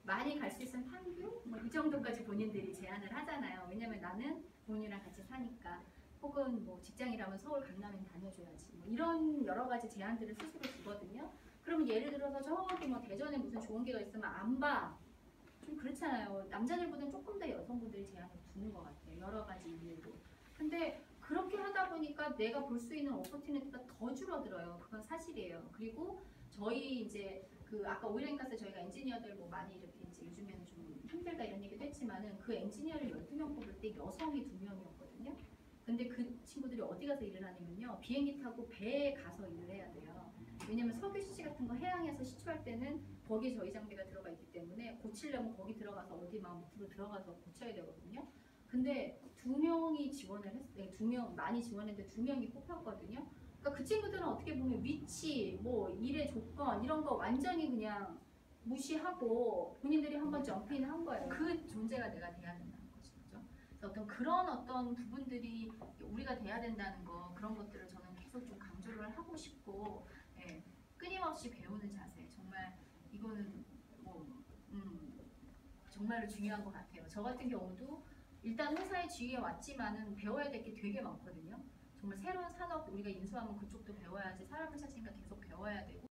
많이 갈 수 있으면 판교 뭐 이 정도까지 본인들이 제안을 하잖아요. 왜냐면 나는 부모님이랑 같이 사니까. 혹은 뭐 직장이라면 서울 강남엔 다녀줘야지. 뭐 이런 여러 가지 제안들을 스스로 주거든요. 그러면 예를 들어서 저기 뭐 대전에 무슨 좋은 게가 있으면 안 봐. 좀 그렇잖아요. 남자들보다는 조금 더 여성분들이 제한을 두는 것 같아요. 여러 가지 이유로. 근데 그렇게 하다 보니까 내가 볼 수 있는 오퍼튜니티가 더 줄어들어요. 그건 사실이에요. 그리고 저희 이제 그 아까 오일앤가스 저희가 엔지니어들 뭐 많이 이렇게 이제 요즘에는 좀 힘들다 이런 얘기도 했지만은 그 엔지니어를 12명 뽑을 때 여성이 2명이었거든요. 근데 그 친구들이 어디 가서 일을 하냐면요. 비행기 타고 배에 가서 일을 해야 돼요. 왜냐면 석유 시치 같은 거 해양에서 시추할 때는 거기 저희 장비가 들어가 있기 때문에 고치려면 거기 들어가서 어디 막 밑으로 들어가서 고쳐야 되거든요. 근데 2명이 지원을 했어요. 2명 많이 지원했는데 2명이 뽑혔거든요. 그러니까 그 친구들은 어떻게 보면 위치, 뭐 일의 조건 이런 거 완전히 그냥 무시하고 본인들이 한번 점핑한 거예요. 그 존재가 내가 돼야 된다는 거죠. 그래서 어떤 부분들이 우리가 돼야 된다는 거 그런 것들을 저는 계속 좀 강조를 하고 싶고 예, 끊임없이 배우는 자세 정말 이거는 뭐 정말로 중요한 것 같아요. 저 같은 경우도 일단 회사의 지위에 왔지만은 배워야 될 게 되게 많거든요. 정말 새로운 산업 우리가 인수하면 그쪽도 배워야지 사람을 찾으니까 계속 배워야 되고.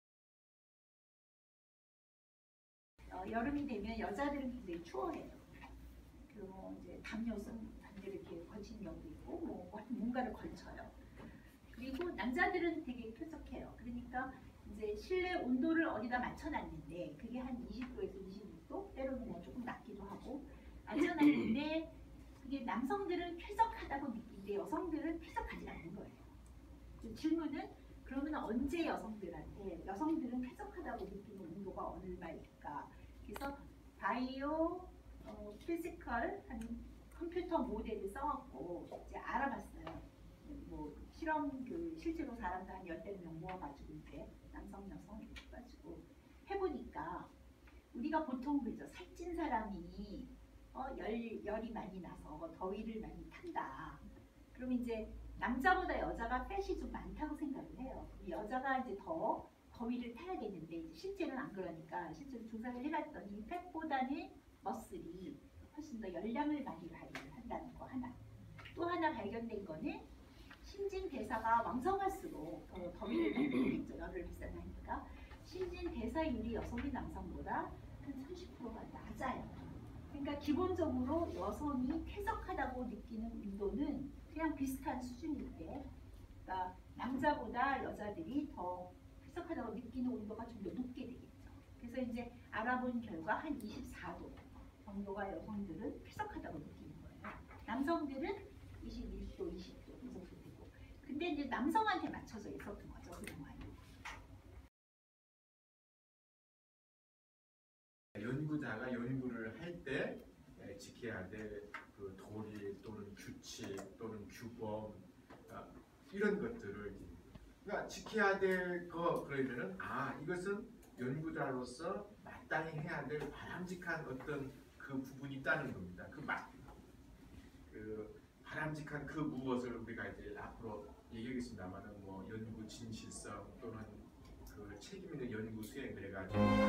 여름이 되면 여자들은 굉장히 추워해요. 그리고 이제 담요선 이렇게 걸치는 경우도 있고 뭐 뭔가를 걸쳐요. 그리고 남자들은 되게 쾌적해요. 그러니까 이제 실내 온도를 어디다 맞춰놨는데 그게 한 20도에서 26도, 때로는 뭐 조금 낮기도 하고 맞춰놨는데 그게 남성들은 쾌적하다고 느끼는데 여성들은 쾌적하지 않는 거예요. 질문은 그러면 언제 여성들은 쾌적하다고 느끼는 온도가 얼마일까? 그래서 바이오, 피지컬 한 컴퓨터 모델을 써갖고 이제 알아봤어요. 뭐 실험 실제로 사람들 한 10명 모아가지고 이제 남성 여성 이렇게 가지고 해보니까 우리가 보통 그죠 살찐 사람이 열이 많이 나서 더위를 많이 탄다. 그럼 이제 남자보다 여자가 팻이 좀 많다고 생각을 해요. 여자가 이제 더 더위를 타야겠는데 이제 실제는 안 그러니까 실제로 조사를 해봤더니 팻보다는 머슬이 훨씬 더 열량을 많이 발휘를 한다는 거 하나. 또 하나 발견된 거는 신진 대사가 왕성할수록 더 더위를 많이 타겠죠. 열을 발산하니까 신진 대사율이 여성이 남성보다 한 30%가 낮아요. 그러니까 기본적으로 여성이 쾌적하다고 느끼는 온도는 그냥 비슷한 수준일 때, 그러니까 남자보다 여자들이 더 쾌적하다고 느끼는 온도가 좀 더 높게 되겠죠. 그래서 이제 알아본 결과 한 24도 정도가 여성들은 쾌적하다고 느끼는 거예요. 남성들은 21도, 20도 이 정도 되고. 근데 이제 남성한테 맞춰져 있었던 거죠, 그동안. 연구자가 연구를 할 때 지켜야 될 그 도리 또는 규칙 또는 규범 이런 것들을 그러니까 지켜야 될 거 그러면은 이것은 연구자로서 마땅히 해야 될 바람직한 어떤 그 부분이 있다는 겁니다. 그 바람직한 그 무엇을 우리가 이제 앞으로 얘기하겠습니다만은 뭐 연구 진실성 또는 그 책임 있는 연구 수행을 해가지고